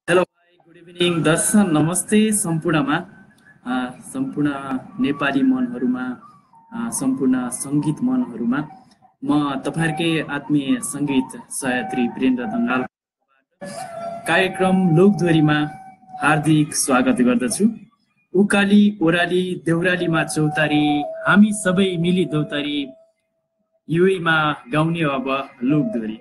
Hello भाइ, good evening दर्शन, नमस्ते सम्पूर्णमा। सम्पूर्ण नेपाली मनहरूमा, सम्पूर्ण सङ्गीत मनहरूमा म तपाईँहरूकै आत्मीय सङ्गीत सहयात्री वीरेन्द्र दङ्गाल कार्यक्रम लोकदोरीमा हार्दिक स्वागत गर्दछु। उकाली ओराली देउरालीमा चौतारी, हामी सबै मिली दौतारी, युएमा गाउने अब लोकदोरी।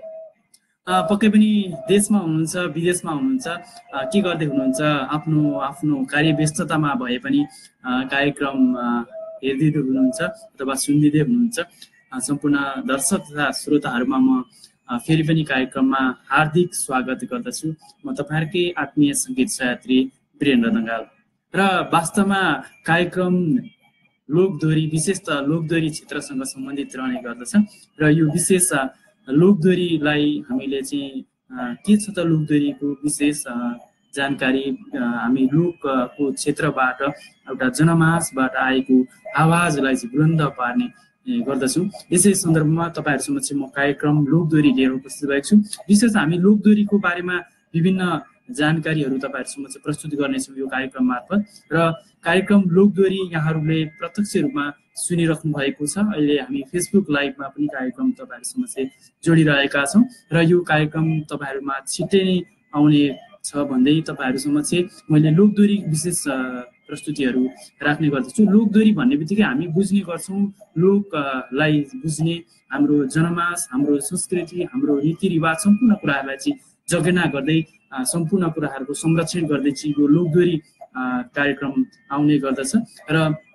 पक्कै पनि देशमा हुनुहुन्छ, विदेशमा हुनुहुन्छ, के गर्दै हुनुहुन्छ, आफ्नो आफ्नो कार्य व्यस्ततामा भए पनि कार्यक्रम हेरिदिँदै हुनुहुन्छ अथवा सुनिदिँदै हुनुहुन्छ। सम्पूर्ण दर्शक तथा श्रोताहरूमा म फेरि पनि कार्यक्रममा हार्दिक स्वागत गर्दछु। म तपाईँहरूकै आत्मीय सङ्गीत सहयात्री वीरेन्द्र दङ्गाल। र वास्तवमा कार्यक्रम लोकदोरी विशेष त लोकदोरी क्षेत्रसँग सम्बन्धित रहने गर्दछ। र यो विशेष लोकदोरीलाई हामीले चाहिँ के छ त लोकदोरीको विशेष जानकारी हामी लोकको क्षेत्रबाट एउटा जनमासबाट आएको आवाजलाई चाहिँ बुलन्द पार्ने गर्दछौँ। यसै सन्दर्भमा तपाईँहरू समक्ष म कार्यक्रम लोकदोरी लिएर उपस्थित भएको छु। विशेष हामी लोकदोरीको बारेमा विभिन्न जानकारीहरू तपाईँहरू समक्ष प्रस्तुत गर्नेछौँ यो कार्यक्रम मार्फत। र कार्यक्रम लोकदोरी यहाँहरूले प्रत्यक्ष रूपमा सुनिराख्नु भएको छ। अहिले हामी फेसबुक लाइभमा पनि कार्यक्रम तपाईँहरू समक्ष जोडिरहेका छौँ र यो कार्यक्रम तपाईँहरूमा छिट्टै नै आउने छ भन्दै तपाईँहरू समक्ष मैले लोकदोरी विशेष प्रस्तुतिहरू राख्ने गर्दछु। लोकदोरी भन्ने बित्तिकै हामी बुझ्ने गर्छौँ, लोकलाई बुझ्ने हाम्रो जनमास, हाम्रो संस्कृति, हाम्रो रीतिरिवाज सम्पूर्ण कुराहरूलाई चाहिँ जगेर्ना गर्दै सम्पूर्ण कुराहरूको संरक्षण गर्दै चाहिँ यो लोकदोरी कार्यक्रम आउने गर्दछ। र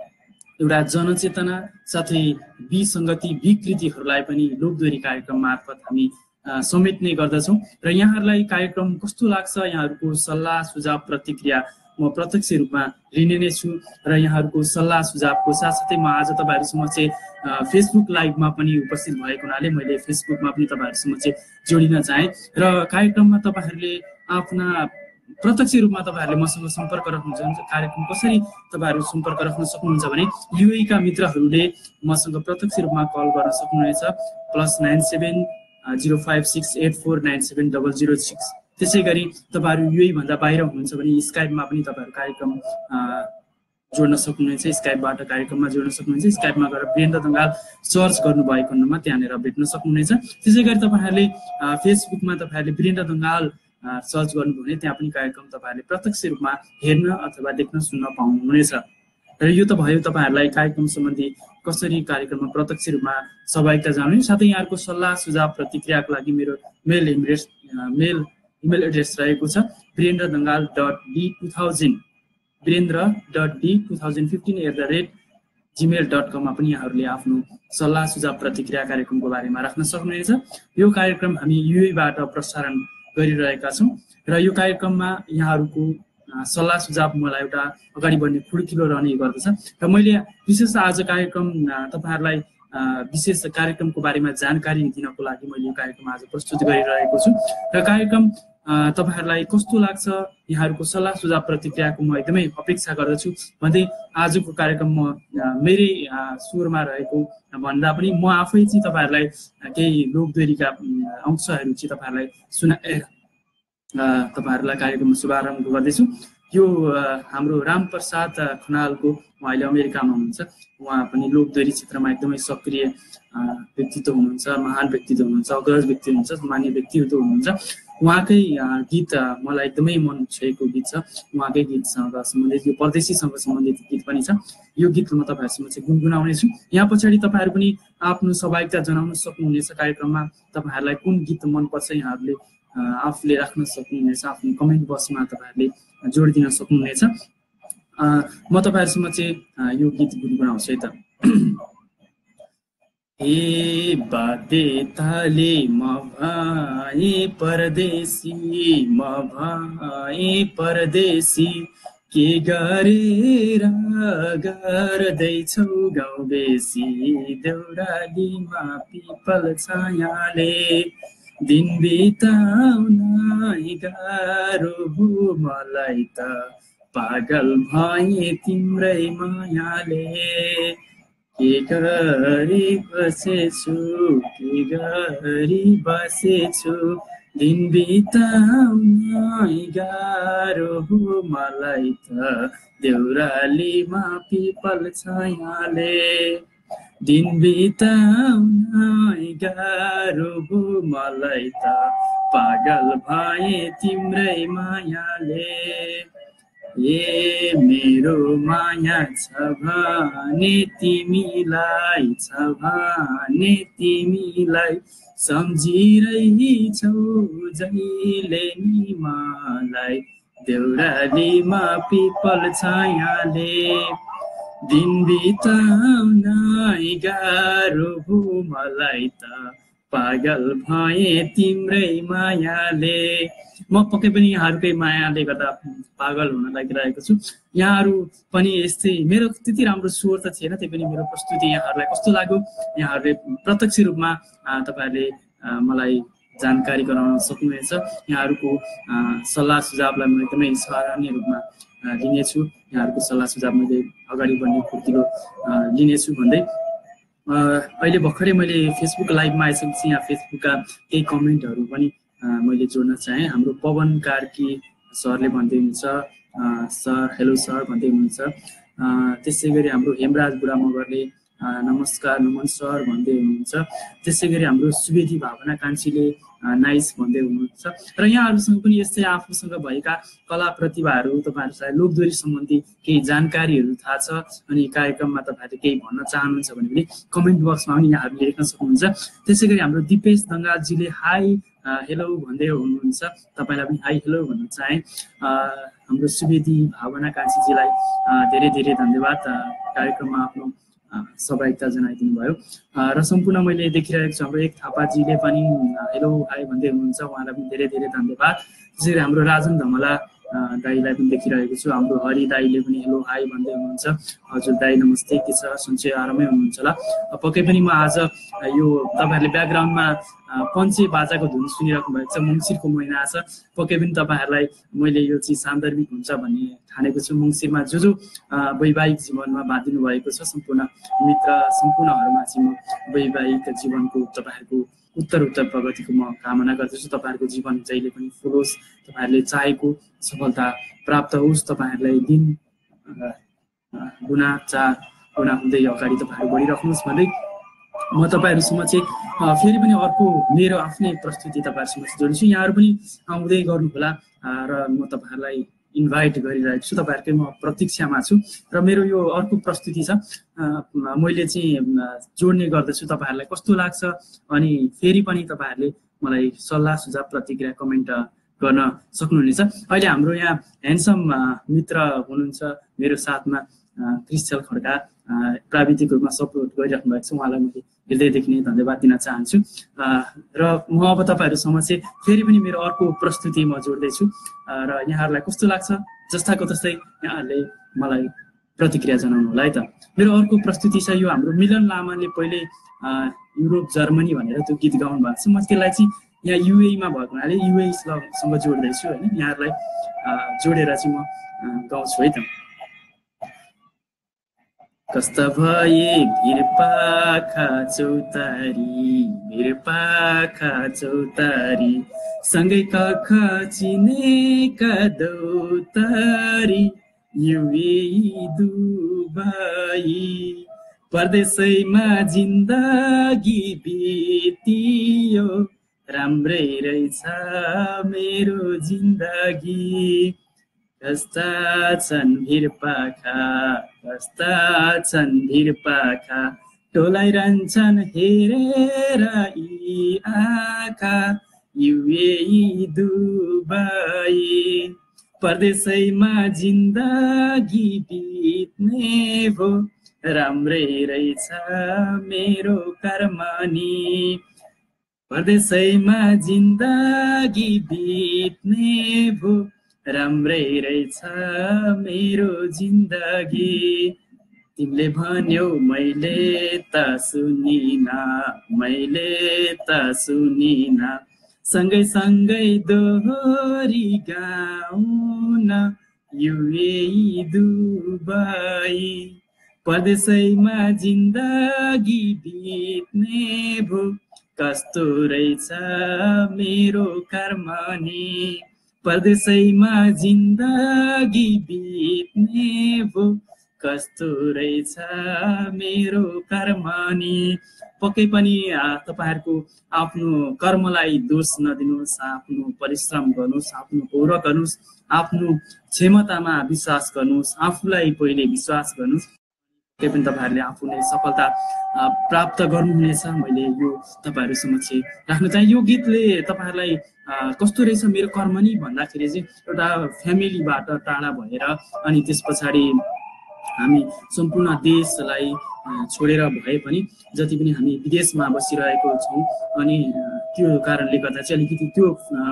एउटा जनचेतना साथै विसङ्गति विकृतिहरूलाई पनि लोकदोरी कार्यक्रम मार्फत हामी समेट्ने गर्दछौँ। र यहाँहरूलाई कार्यक्रम कस्तो लाग्छ, यहाँहरूको सल्लाह सुझाव प्रतिक्रिया म प्रत्यक्ष रूपमा लिने नै छु। र यहाँहरूको सल्लाह सुझावको साथसाथै म आज तपाईँहरू समक्ष फेसबुक लाइभमा पनि उपस्थित भएको हुनाले मैले फेसबुकमा पनि तपाईँहरू समक्ष जोडिन चाहेँ। र कार्यक्रममा तपाईँहरूले आफ्ना प्रत्यक्ष रूपमा तपाईँहरूले मसँग सम्पर्क राख्नुहुन्छ। कार्यक्रम कसरी तपाईँहरू सम्पर्क राख्न सक्नुहुन्छ भने युएका मित्रहरूले मसँग प्रत्यक्ष रूपमा कल गर्न सक्नुहुनेछ, +97 05684970006। त्यसै गरी तपाईँहरू युए भन्दा बाहिर हुनुहुन्छ भने स्काइपमा पनि तपाईँहरू कार्यक्रम जोड्न सक्नुहुनेछ, स्काइपबाट कार्यक्रममा जोड्न सक्नुहुनेछ। स्काइपमा गएर वीरेन्द्र दङ्गाल सर्च गर्नुभएको खण्डमा त्यहाँनिर भेट्न सक्नुहुनेछ। त्यसै गरी तपाईँहरूले फेसबुकमा तपाईँहरूले वीरेन्द्र दङ्गाल सर्च गर्नुभयो भने त्यहाँ पनि कार्यक्रम तपाईँहरूले प्रत्यक्ष रूपमा हेर्न अथवा देख्न सुन्न पाउनुहुनेछ। र यो त भयो तपाईँहरूलाई कार्यक्रम सम्बन्धी कसरी कार्यक्रममा प्रत्यक्ष रूपमा सहभागिता जनाउने। साथै यहाँहरूको सल्लाह सुझाव प्रतिक्रियाको लागि मेरो मेल इमेल एड्रेस रहेको छ virendradanggal.d2000 virendra.d2015@gmail.com पनि यहाँहरूले आफ्नो सल्लाह सुझाव प्रतिक्रिया कार्यक्रमको बारेमा राख्न सक्नुहुनेछ। यो कार्यक्रम हामी युएबाट प्रसारण गरिरहेका छौँ र यो कार्यक्रममा यहाँहरूको सल्लाह सुझाव मलाई एउटा अगाडि बढ्ने खुड्किलो रहने गर्दछ। र मैले विशेष आज कार्यक्रम तपाईँहरूलाई विशेष कार्यक्रमको बारेमा जानकारी दिनको लागि मैले यो कार्यक्रम आज प्रस्तुत गरिरहेको छु। र कार्यक्रम तपाईँहरूलाई कस्तो लाग्छ, यहाँहरूको सल्लाह सुझाव प्रतिक्रियाको म एकदमै अपेक्षा गर्दछु भन्दै आजको कार्यक्रम म मेरै स्वरमा रहेको भन्दा पनि म आफै चाहिँ तपाईँहरूलाई केही लोकदोरीका अंशहरू चाहिँ तपाईँहरूलाई सुनाएर तपाईँहरूलाई कार्यक्रम शुभारम्भ गर्दैछु। यो हाम्रो रामप्रसाद खनालको, उहाँ अहिले अमेरिकामा हुनुहुन्छ, उहाँ पनि लोकदोरी क्षेत्रमा एकदमै सक्रिय व्यक्तित्व हुनुहुन्छ, महान व्यक्तित्व हुनुहुन्छ, अग्रज व्यक्ति हुनुहुन्छ, मान्य व्यक्तित्व हुनुहुन्छ। उहाँकै गीत मलाई एकदमै मन छोएको गीत छ। उहाँकै गीतसँग सम्बन्धित, यो परदेशीसँग सम्बन्धित गीत पनि छ। यो गीत म तपाईँहरूसँग चाहिँ गुनगुनाउनेछु। यहाँ पछाडि तपाईँहरू पनि आफ्नो सहभागिता जनाउन सक्नुहुनेछ। कार्यक्रममा तपाईँहरूलाई कुन गीत मनपर्छ यहाँहरूले आफूले राख्न सक्नुहुनेछ, आफ्नो कमेन्ट बक्समा तपाईँहरूले जोडिदिन सक्नुहुनेछ। म तपाईँहरूसँग चाहिँ यो गीत गुनगुनाउँछु है त। ए बाध्यताले म भए परदेशी, म भए परदेशी, के गरेर गर्दैछौ गाउँ बेसी, देउरालीमा पिपल छायाले दिन बिताउन गाह्रो भो मलाई त, पागल भए तिम्रै मायाले, के गरी बसेछु, के गरी बसेछु, दिन बिताउन गाह्रो हो मलाई त देउरालीमा पिपल छायाले दिन बिताउन गाह्रो हो मलाई त पागल भए तिम्रै मायाले ए मेरो माया छ भने तिमीलाई छ भने तिमीलाई सम्झिरहेछौ जहिले नि मलाई देउरालीमा पिपल छायाले दिन बिताउन गाह्रो हो मलाई त पागल भए तिम्रै मायाले म पक्कै पनि यहाँहरूकै मायाले गर्दा पागल हुन लागिरहेको छु। यहाँहरू पनि यस्तै मेरो त्यति राम्रो स्वर त थिएन, त्यही पनि मेरो प्रस्तुति यहाँहरूलाई कस्तो लाग्यो यहाँहरूले प्रत्यक्ष रूपमा तपाईँहरूले मलाई जानकारी गराउन सक्नुहुनेछ। यहाँहरूको सल्लाह सुझावलाई म एकदमै सराहनीय रूपमा लिनेछु। यहाँहरूको सल्लाह सुझाव मैले अगाडि बढ्ने फुर्तिलो लिनेछु भन्दै अहिले भर्खरै मैले फेसबुक लाइभमा आइसकेपछि यहाँ फेसबुकका केही कमेन्टहरू पनि मैले जोड्न चाहेँ। हाम्रो पवन कार्की सरले भन्दै हुनुहुन्छ सर हेलो सर भन्दै हुनुहुन्छ। त्यसै गरी हाम्रो हेमराज बुढा मगरले नमस्कार नमन सर भन्दै हुनुहुन्छ। त्यसै गरी हाम्रो सुवेदी भावना कान्छीले नाइस भन्दै हुनुहुन्छ। र यहाँहरूसँग पनि यस्तै आफूसँग भएका कला प्रतिभाहरू तपाईँहरू सायद लोकदोहोरी सम्बन्धी केही जानकारीहरू थाहा छ अनि कार्यक्रममा तपाईँहरूले केही भन्न चाहनुहुन्छ भने पनि कमेन्ट बक्समा पनि यहाँहरूले लेख्न सक्नुहुन्छ। त्यसै गरी हाम्रो दिपेश दङ्गालजीले हाई हेलो भन्दै हुनुहुन्छ, तपाईँलाई पनि हाई हेलो भन्न चाहे। हाम्रो सुवेदी भावना कान्छीजीलाई धेरै धेरै धन्यवाद कार्यक्रममा आफ्नो सहभागिता जनाइदिनु भयो। र सम्पूर्ण मैले देखिरहेको छु हाम्रो एक थापाजीले पनि हेलो हाई भन्दै हुनुहुन्छ, उहाँलाई पनि धेरै धेरै धन्यवाद। त्यसरी हाम्रो राजन धमला दाईलाई पनि देखिरहेको छु, हाम्रो हरि दाईले पनि हेलो हाई भन्दै हुनुहुन्छ। हजुर दाई नमस्ते, के छ सन्चै आरामै हुनुहुन्छ होला। पक्कै पनि म आज यो तपाईँहरूले ब्याकग्राउन्डमा पञ्चे बाजाको धुन सुनिराख्नु भएको छ, मङ्सिरको महिना छ। पक्कै पनि तपाईँहरूलाई मैले यो चिज सान्दर्भिक हुन्छ भन्ने ठानेको छु। मङ्सिरमा जो वैवाहिक जीवनमा बाँधिनु भएको छ सम्पूर्ण मित्र सम्पूर्णहरूमा चाहिँ म वैवाहिक जीवनको तपाईँहरूको उत्तर प्रगतिको म कामना गर्दछु। तपाईँहरूको जीवन जहिले पनि फुलोस्, तपाईँहरूले चाहेको सफलता प्राप्त होस्, तपाईँहरूलाई दिन गुना चार गुना हुँदै अगाडि तपाईँहरू बढिराख्नुहोस् भन्दै म तपाईँहरूसँग चाहिँ फेरि पनि अर्को मेरो आफ्नै प्रस्तुति तपाईँहरूसँग जोड्छु। यहाँहरू पनि आउँदै गर्नुहोला र म तपाईँहरूलाई इन्भाइट गरिरहेको छु। तपाईँहरूकै म प्रतीक्षामा छु र मेरो यो अर्को प्रस्तुति छ, मैले चाहिँ जोड्ने गर्दछु। तपाईँहरूलाई कस्तो लाग्छ अनि फेरि पनि तपाईँहरूले मलाई सल्लाह सुझाव प्रतिक्रिया कमेन्ट गर्न सक्नुहुनेछ। अहिले हाम्रो यहाँ ह्यान्डसम मित्र हुनुहुन्छ मेरो साथमा, क्रिस्टल खड्का प्राविधिक रूपमा सपोर्ट गरिराख्नु भएको छ, उहाँलाई मैले हृदयदेखि नै धन्यवाद दिन चाहन्छु। र म अब तपाईँहरूसँग चाहिँ फेरि पनि मेरो अर्को प्रस्तुति म जोड्दैछु र यहाँहरूलाई कस्तो लाग्छ जस्ताको तस्तै यहाँहरूले मलाई प्रतिक्रिया जनाउनु होला है त। मेरो अर्को प्रस्तुति छ, यो हाम्रो मिलन लामाले पहिले युरोप जर्मनी भनेर त्यो गीत गाउनु भएको छ। म त्यसलाई चाहिँ यहाँ युएमा भएको हुनाले युएसँग जोड्दैछु होइन, यहाँहरूलाई जोडेर चाहिँ म गाउँछु है त। कस्ता भए भिरपाखा चौतारी, भिरपाखा चौतारी, सँगै कख चिनेका दौतारी, युए दुबई परदेशैमा जिन्दगी बितियो, राम्रै रहेछ मेरो जिन्दगी। कस्ता छन् भिरपाखा, कस्ता छन् भिरपाखा, टोलाइरहन्छन् हेरेर यी आँखा, युए दुबई परदेशैमा जिन्दगी बित्ने भो, राम्रै रहेछ मेरो कर्मनी। परदेशैमा जिन्दगी बित्ने भो, राम्रै रहेछ मेरो जिन्दगी। तिमीले भन्यौ मैले त सुनिना, मैले त सुनिना, सँगै सँगै दोहोरी गाउन, युए दुबई परदेशैमा जिन्दगी बित्ने भो, कस्तो रहेछ मेरो कर्म नि परदेशैमा जिन्दगी बित्ने भो कस्तो रहेछ मेरो कर्म नि। पक्कै पनि तपाईहरुको आफ्नो कर्मलाई दोष नदिनुस्, आफ्नो परिश्रम गर्नुस्, आफ्नो पौरख गर्नुस्, आफ्नो क्षमतामा विश्वास गर्नुस्, आफूलाई पहिले विश्वास गर्नुस्, के पनि तपाईहरुले आफूले सफलता प्राप्त गर्नुहुनेछ। मैले यो तपाईहरु समक्ष राख्न चाहे। यो गीतले तपाईहरुलाई कस्तो रहेछ मेरो कर्म नि भन्दाखेरि चाहिँ एउटा फ्यामिलीबाट टाढा भएर अनि त्यसपछि हामी सम्पूर्ण देशलाई छोडेर भए पनि जति पनि हामी विदेशमा बसिरहेको छौं अनि त्यो कारणले गर्दा चाहिँ अलिकति त्यो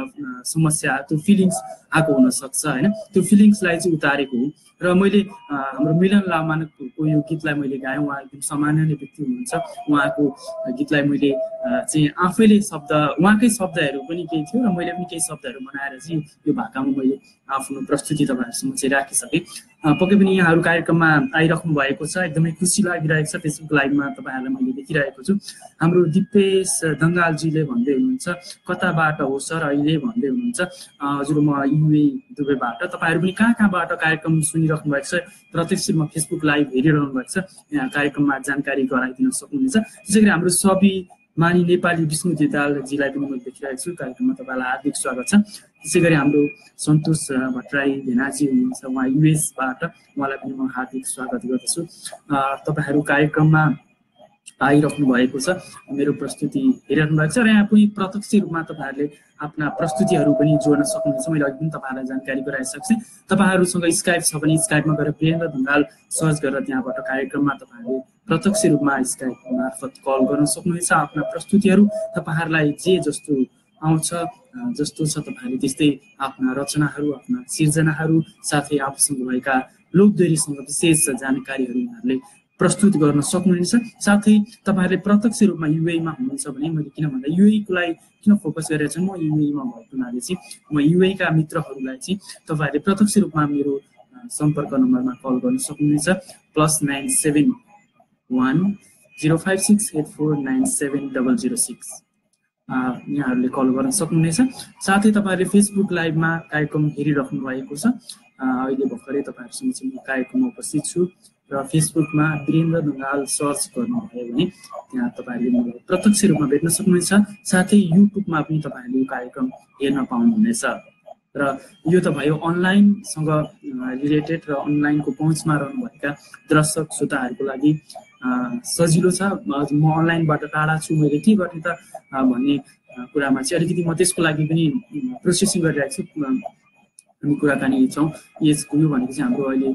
समस्या त्यो फिलिङ्स आएको हुन सक्छ हैन। त्यो फिलिङ्सलाई चाहिँ उतारेको हो र मैले हाम्रो मिलन लामाको यो गीतलाई मैले गाएँ। उहाँ एकदम सामान्य व्यक्ति हुनुहुन्छ। उहाँको गीतलाई मैले चाहिँ आफैले उहाँकै शब्दहरू पनि केही थियो र मैले पनि केही शब्दहरू बनाएर चाहिँ यो भाकामा मैले आफ्नो प्रस्तुति तपाईहरुसँग चाहिँ राखिसके। पक्कै पनि यहाँहरु कार्यक्रममा आइराख्नु भएको छ, एकदमै खुसी लागिरहेको छ। फेसबुक लाइभमा तपाईहरुलाई मैले देखिरहेको छु। हाम्रो दिपेश दंगालजीले भन्दै हुनुहुन्छ कताबाट हो सर अहिले भन्दै हुनुहुन्छ। हजुर म युए दुबईबाट। तपाईहरु पनि कहाँबाट कार्यक्रम सुनिराख्नु भएको छ, प्रत्यक्ष रूपमा फेसबुक लाइभ हेरिरहनु भएको छ, यहाँ कार्यक्रममा जानकारी गराइदिन सक्नुहुनेछ। त्यसैगरी हाम्रो सबी मानी नेपाली विष्णु दिदालजीलाई पनि म देखिरहेको छु। कार्यक्रममा तपाईलाई हार्दिक स्वागत छ। त्यसैगरी हाम्रो सन्तोष भट्टराई भेनाजी हुनुहुन्छ, उहाँ युएसबाट, उहाँलाई पनि म हार्दिक स्वागत गर्दछु। तपाईहरु कार्यक्रममा आइराख्नु भएको छ, मेरो प्रस्तुति हेरिरहनु भएको छ र यहाँ पनि प्रत्यक्ष रूपमा तपाईहरुले आफ्ना प्रस्तुतिहरू पनि जोड्न सक्नुहुन्छ। मैले अघि पनि तपाईहरुलाई जानकारी गराइसकेको छु। तपाईहरुसँग स्काइप छ भने स्काइपमा गएर वीरेन्द्र ढुङ्गाल सर्च गरेर त्यहाँबाट कार्यक्रममा तपाईहरुले प्रत्यक्ष रूपमा स्काइप मार्फत कल गर्न सक्नुहुन्छ। आफ्ना प्रस्तुतिहरू तपाईहरुलाई जे जस्तो आउँछ जस्तो छ तपाईहरुले त्यस्तै आफ्ना रचनाहरू, आफ्ना सिर्जनाहरू, साथै आफूसँग भएका लोकदोहोरीसँग विशेष जानकारीहरू यहाँहरुले प्रस्तुत गर्न सक्नुहुनेछ। साथै तपाईहरुले प्रत्यक्ष रूपमा युएमा हुनुहुन्छ भने मैले किन भन्दा युएलाई किन फोकस गरेर चाहिँ म युएमा भएको हुनाले चाहिँ म युएका मित्रहरूलाई चाहिँ तपाईहरुले प्रत्यक्ष रूपमा मेरो सम्पर्क नम्बरमा कल गर्न सक्नुहुनेछ +971 05684970006 यहाँहरुले कल गर्न सक्नुहुनेछ। साथै तपाईहरुले फेसबुक लाइभमा कार्यक्रम हेरिराख्नु भएको छ। अहिले भर्खरै तपाईहरुसँग चाहिँ म कार्यक्रममा उपस्थित छु र फेसबुकमा वीरेन्द्र ढुङ्गाल सर्च गर्नुभयो भने त्यहाँ तपाईहरुले मलाई प्रत्यक्ष रूपमा भेट्न सक्नुहुनेछ। साथै युट्युबमा पनि तपाईहरुले यो कार्यक्रम हेर्न पाउनुहुनेछ। र यो त भयो अनलाइनसँग रिलेटेड र अनलाइनको पहुँचमा रहनुभएका दर्शक श्रोताहरूको लागि सजिलो छ। म अनलाइनबाट टाढा छु, मैले के गर्ने त भन्ने कुरामा चाहिँ अलिकति म त्यसको लागि पनि प्रोसेसिङ गरिरहेको छु। हामी कुराकानी छौँ। यो भनेको चाहिँ हाम्रो अहिले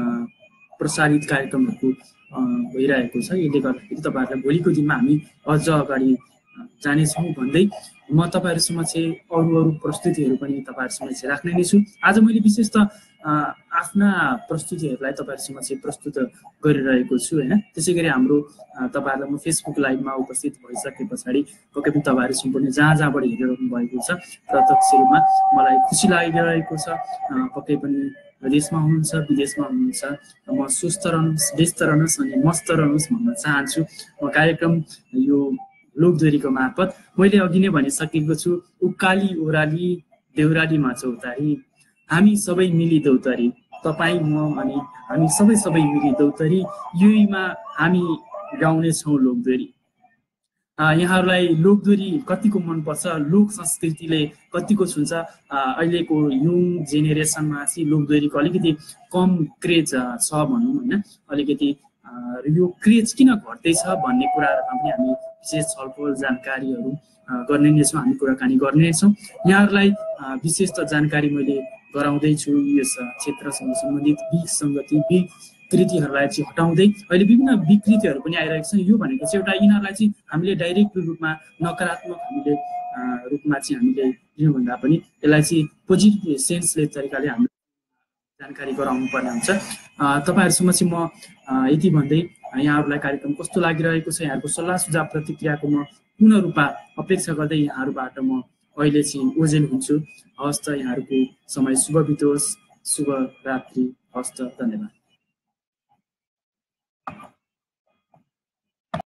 प्रसारित कार्यक्रमहरूको भइरहेको छ। यसले गर्दाखेरि तपाईहरुलाई भोलिको दिनमा हामी अझ अगाडि जानेछौँ भन्दै म तपाईहरुसँग चाहिँ अरू प्रस्तुतिहरू पनि तपाईहरुसँग चाहिँ राख्ने नै छु। आज मैले विशेष त आफ्ना प्रस्तुतिहरूलाई तपाईहरुसँग चाहिँ प्रस्तुत गरिरहेको छु हैन। त्यसैगरी हाम्रो तपाईहरुलाई म फेसबुक लाइभमा उपस्थित भइसके पछाडि पक्कै पनि तपाईहरु सम्पूर्ण जहाँबाट हेरिरहनु भएको छ प्रत्यक्ष रूपमा मलाई खुसी लागिरहेको छ। पक्कै पनि देशमा हुनुहुन्छ, विदेशमा हुनुहुन्छ, म स्वस्थ रहनुहोस्, व्यस्त रहनुहोस् अनि मस्त रहनुहोस् भन्न चाहन्छु। म कार्यक्रम यो लोकदोहोरीको मार्फत मैले अघि नै भनिसकेको छु, उकाली ओराली देउरालीमा चौतारी हामी सबै मिली दौतरी, तपाई म अनि हामी सबै मिली दौतरी, युईमा हामी गाउने छौं लोकदोहोरी। यहाँहरूलाई लोकदोहोरी कतिको मनपर्छ, लोक संस्कृतिले कतिको छुन्छ। अहिलेको यङ जेनेरेसनमा चाहिँ लोकदोहोरीको अलिकति कम क्रेज छ भनौँ हैन। अलिकति यो क्रेज किन घट्दैछ भन्ने कुराहरुमा पनि हामी विशेष छलफल जानकारीहरू गर्ने नै छौँ, हामी कुराकानी गर्ने नै छौँ। यहाँहरूलाई विशेष त जानकारी मैले गराउँदैछु यस क्षेत्रसँग सम्बन्धित विसङ्गति विकृतिहरूलाई चाहिँ हटाउँदै अहिले विभिन्न विकृतिहरू पनि आइरहेको छ। यो भनेको चाहिँ एउटा यिनीहरूलाई चाहिँ हामीले डाइरेक्ट रूपमा नकारात्मक रूपमा चाहिँ हामीले लिनुभन्दा पनि यसलाई चाहिँ पोजिटिभ सेन्सले तरिकाले हामीले जानकारी गराउनु पर्ने हुन्छ। तपाईहरुसँग चाहिँ म यति भन्दै यहाँहरूलाई कार्यक्रम कस्तो लागिरहेको छ, यहाँहरूको सल्लाह सुझाव प्रतिक्रियाको म पूर्ण रूपमा अपेक्षा गर्दै यहाँहरूबाट म अहिले चाहिँ ओजेल हुन्छु। हवस् त, यहाँहरूको समय शुभ बितोस्, शुभ रात्रि, हवस् त, धन्यवाद।